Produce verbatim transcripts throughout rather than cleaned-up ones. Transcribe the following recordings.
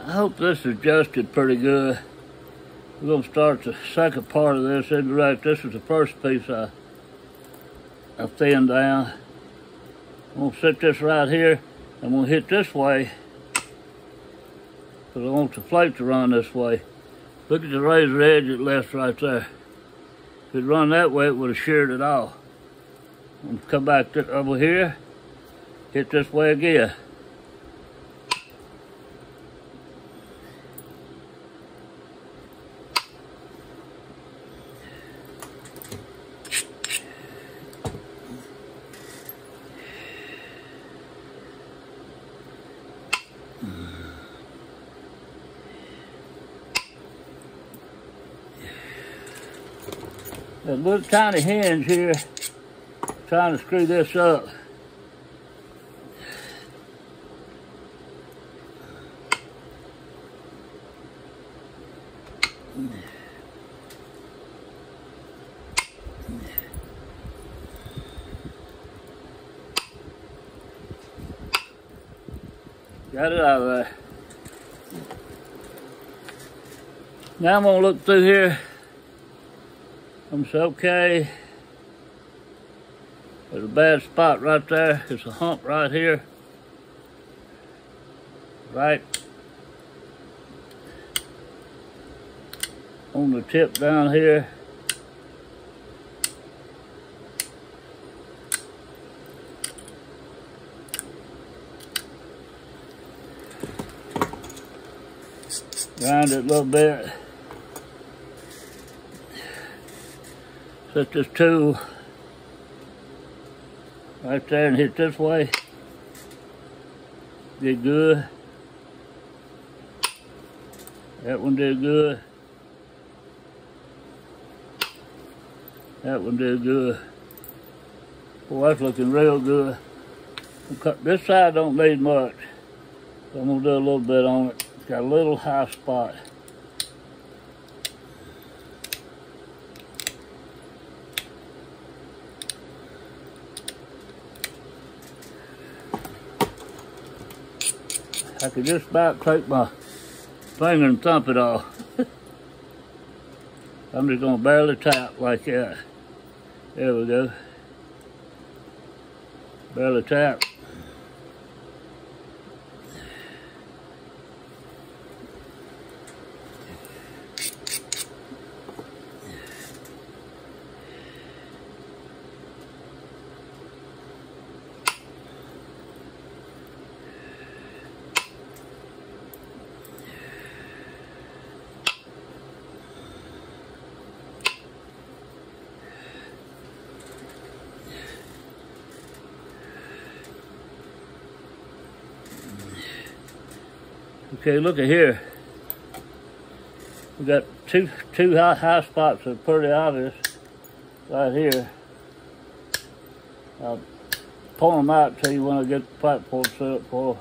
I hope this is adjusted pretty good. We're going to start the second part of this. Indirect. This is the first piece I, I thinned down. I'm going to set this right here. I'm going to hit this way because I want the flake to run this way. Look at the razor edge it left right there. If it run that way, it would have sheared it off. I'm going to come back over here, hit this way again. There's a little tiny hinge here, trying to screw this up. Got it out of there. Now I'm gonna look through here. I'm say, okay, there's a bad spot right there. It's a hump right here, right on the tip down here. Grind it a little bit. Set this tool right there and hit this way. Did good. That one did good. That one did good. Boy, that's looking real good. This side don't need much, so I'm gonna do a little bit on it. It's got a little high spot. I could just about take my finger and thump it off. I'm just gonna barely tap like that. There we go. Barely tap. Okay, look at here. We got two two high, high spots that are pretty obvious right here. I'll point them out to you when I get the pipe pulled set up for.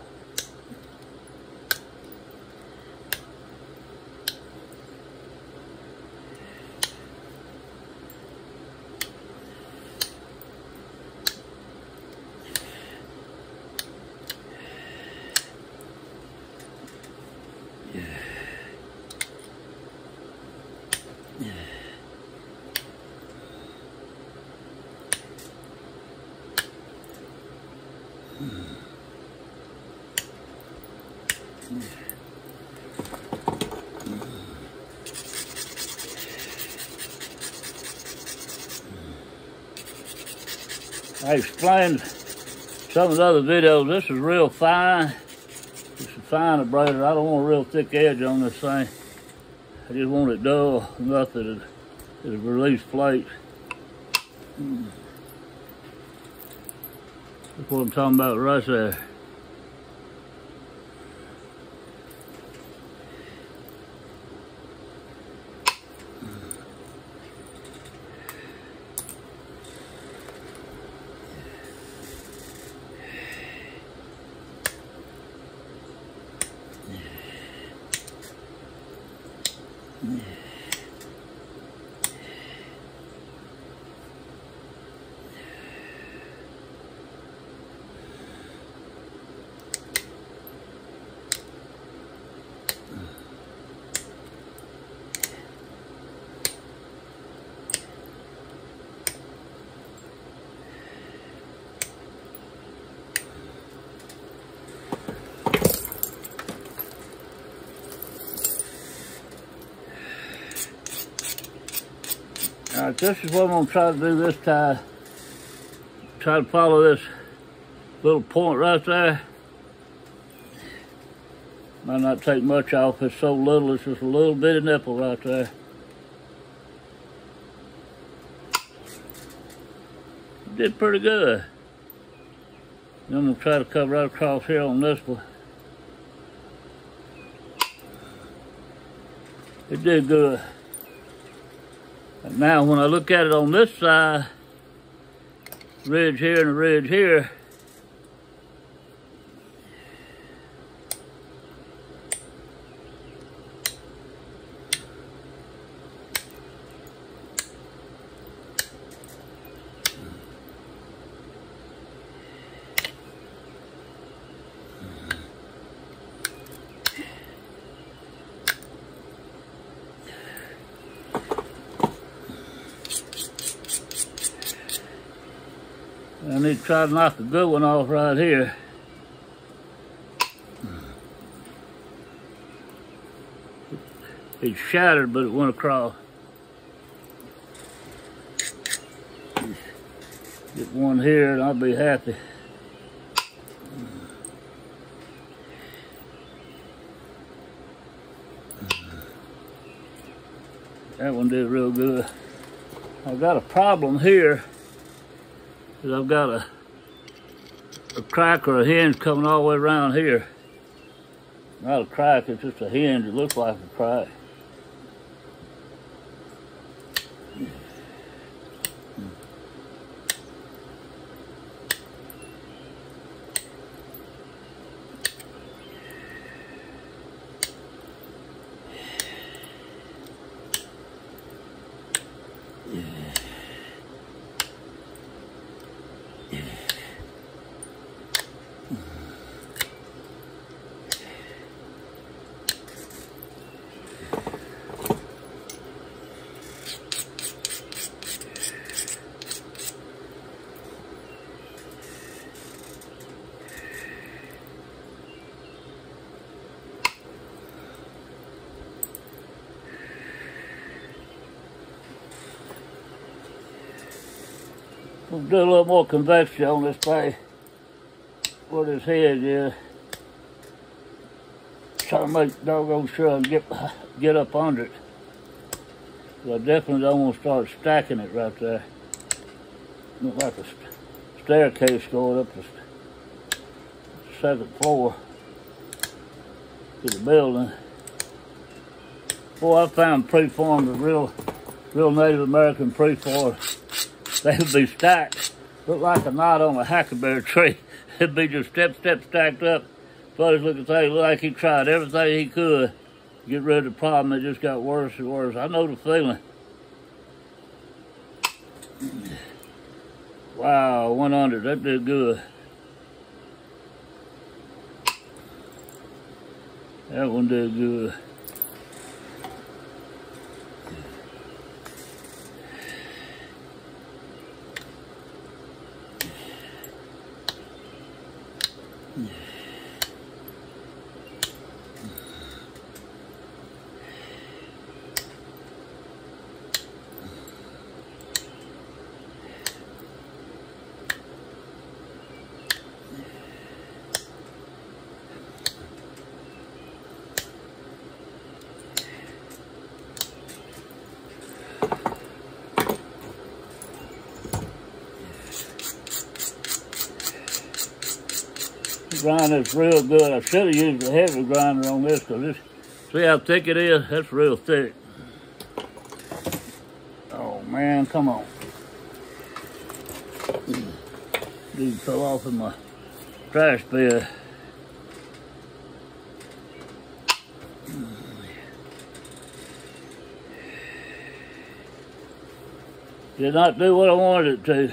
I explained some of the other videos, this is real fine. It's a fine abrasive. I don't want a real thick edge on this thing. I just want it dull enough that it, it'll release flakes. That's what I'm talking about right there. All right, this is what I'm gonna try to do this time. Try to follow this little point right there. Might not take much off, it's so little, it's just a little bit of nipple right there. Did pretty good. Then I'm gonna try to cut right across here on this one. It did good. And now when I look at it on this side, ridge here and a ridge here, I need to try to knock a good one off right here. It's shattered, but it went across. Get one here and I'll be happy. That one did real good. I've got a problem here. I've got a, a crack or a hinge coming all the way around here. Not a crack, it's just a hinge. It looks like a crack. We'll do a little more convection on this thing. Where this head is. Try to make doggone sure I get get up under it. But I definitely don't want to start stacking it right there. Looks like a staircase going up the second floor to the building. Boy, I found preforms of real, real Native American preforms. They would be stacked, look like a knot on a hackleberry tree. It'd be just step, step stacked up. Funny looking thing, looked like he tried everything he could to get rid of the problem. It just got worse and worse. I know the feeling. Wow, went under, that did good. That one did good. Grind is real good. I should have used a heavy grinder on this because this, see how thick it is? That's real thick. Oh man, come on. Dude fell off in my trash bin. Did not do what I wanted it to.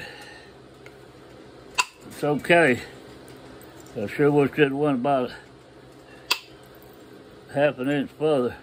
It's okay. I sure wish it went about half an inch further.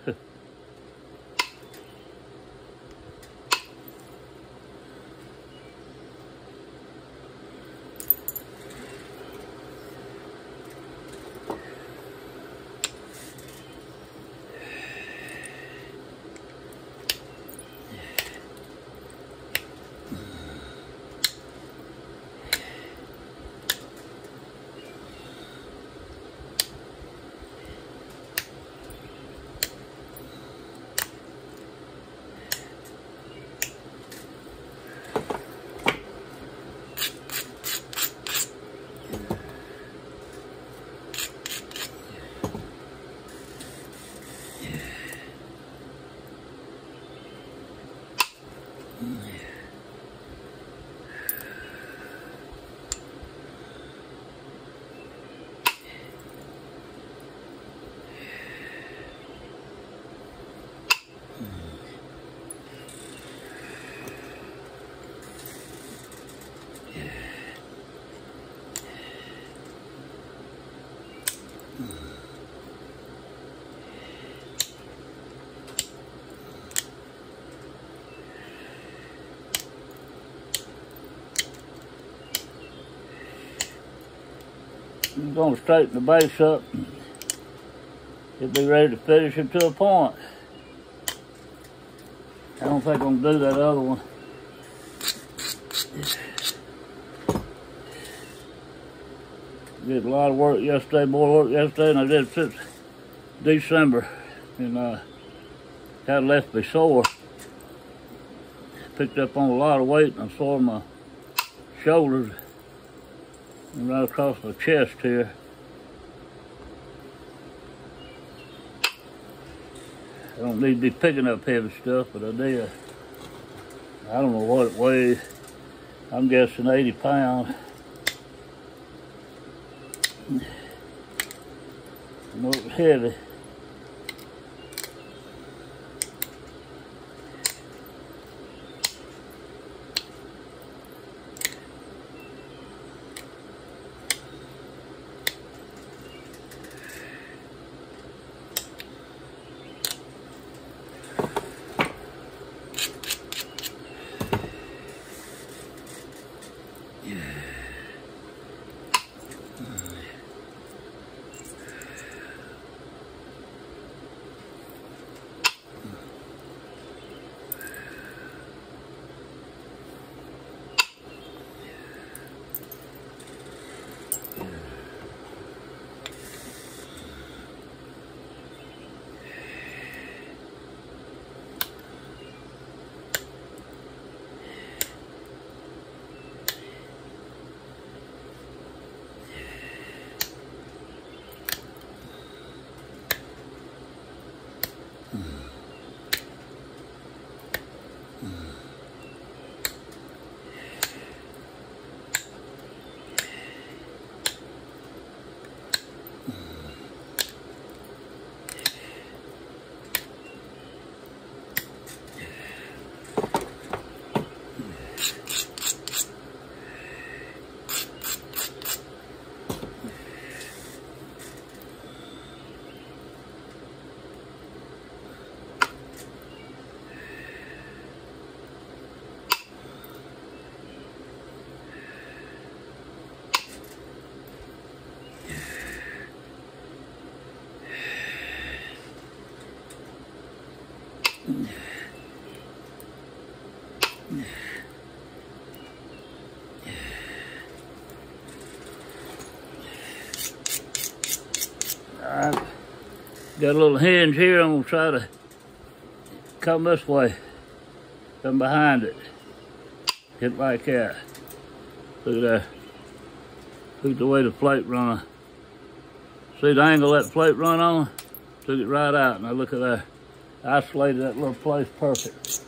gonna straighten the base up. It'll be ready to finish it to a point. I don't think I'm gonna do that other one. Did a lot of work yesterday, more work yesterday than I did since December. And uh, kind of left me sore. Picked up on a lot of weight and I sore my shoulders and right across my chest here. I don't need to be picking up heavy stuff, but I did. I don't know what it weighs. I'm guessing eighty pounds. I know it was heavy. Alright, got a little hinge here. I'm gonna try to come this way, come behind it, hit like that. Look at that. Look at the way the plate run. See the angle that plate run on? Took it right out. Now look at that. Isolated that little place perfect.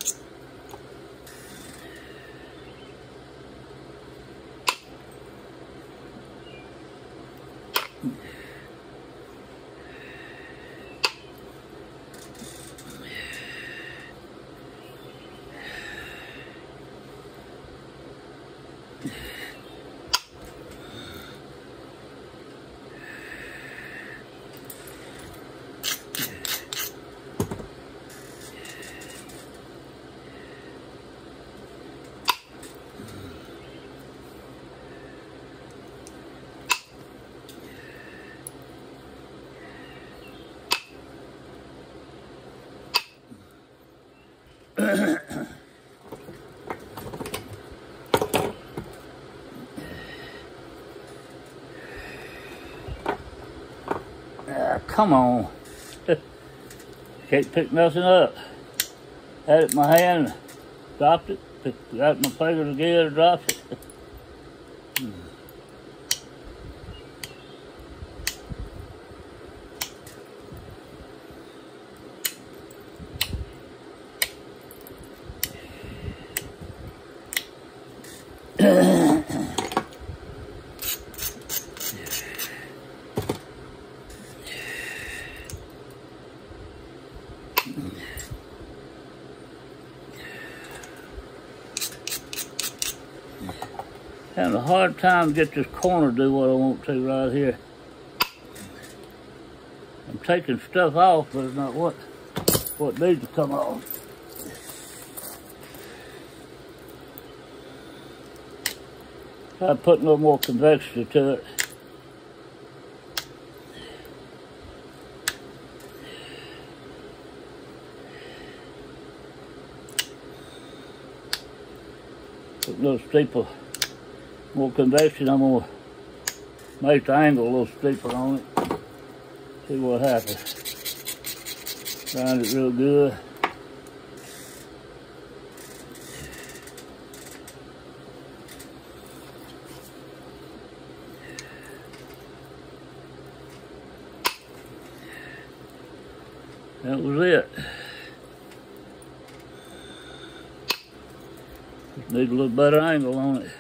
Ah, come on. Can't pick nothing up. Had it in my hand, dropped it, picked it out in my fingers again and dropped it. Having a hard time to get this corner to do what I want to right here. I'm taking stuff off, but it's not what what needs to come off. Try to put a little more convexity to it. a little steeper, more convection. I'm gonna make the angle a little steeper on it. See what happens. Grind it real good. That was it. Just need a little better angle on it.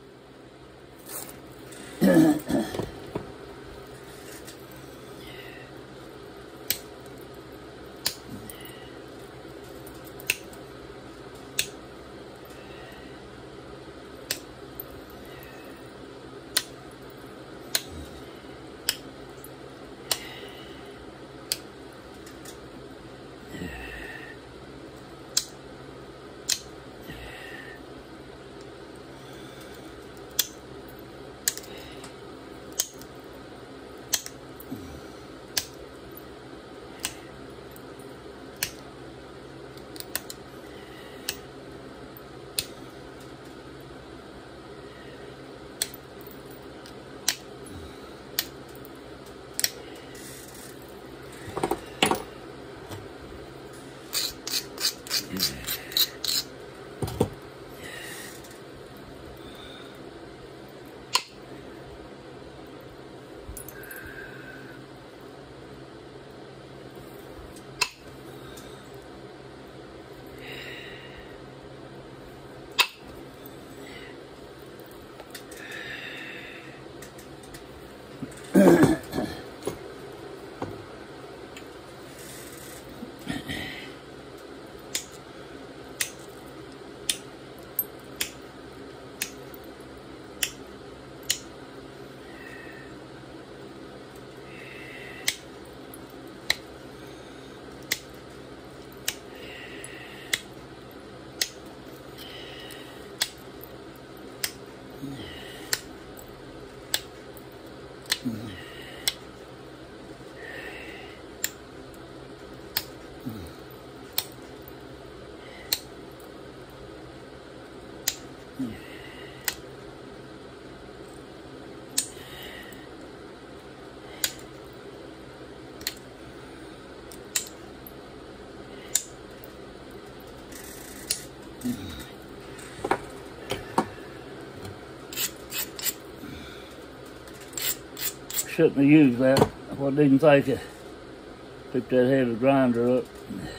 Shouldn't have used that. I didn't think it. Pick that heavy grinder up.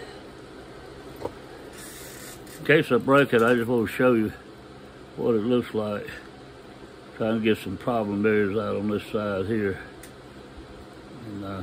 In case I break it, I just want to show you what it looks like. Trying to get some problem areas out on this side here. And, uh,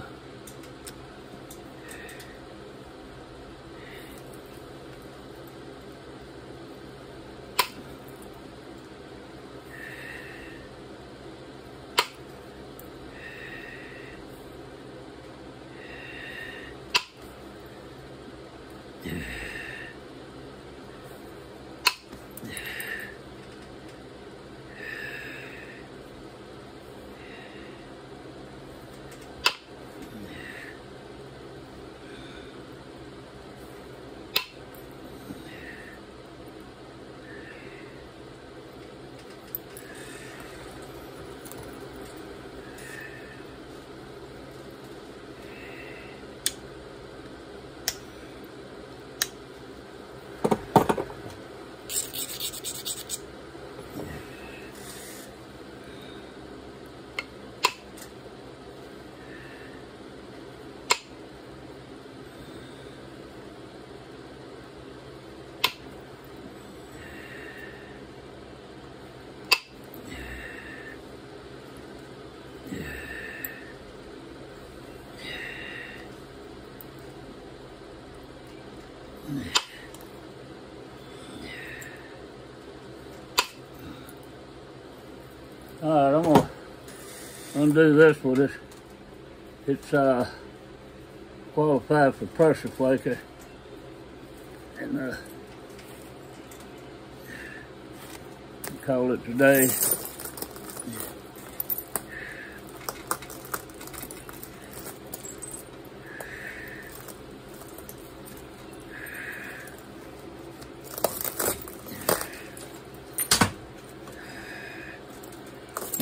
all right, I'm gonna undo this with it. It's uh, qualified for pressure flaker, and uh, call it today.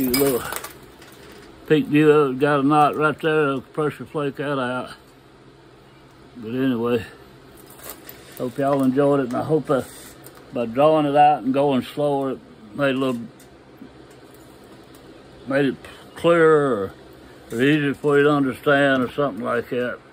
you a little peek view of it. Got a knot right there. I'll pressure flake that out. But anyway, hope y'all enjoyed it, and I hope I, by drawing it out and going slower, it made a little, made it clearer or, or easier for you to understand or something like that.